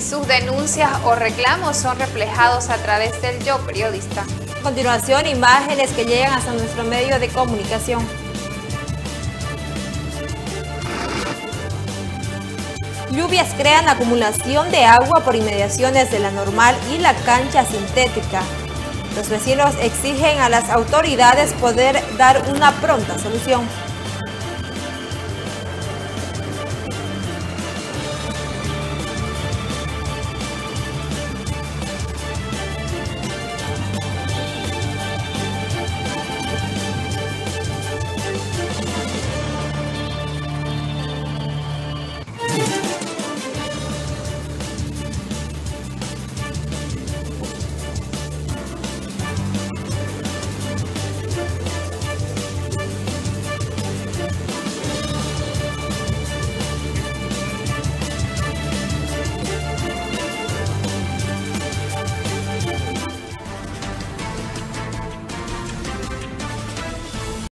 sus denuncias o reclamos son reflejados a través del Yo Periodista. A continuación, imágenes que llegan hasta nuestro medio de comunicación. Lluvias crean acumulación de agua por inmediaciones de la normal y la cancha sintética. Los vecinos exigen a las autoridades poder dar una pronta solución.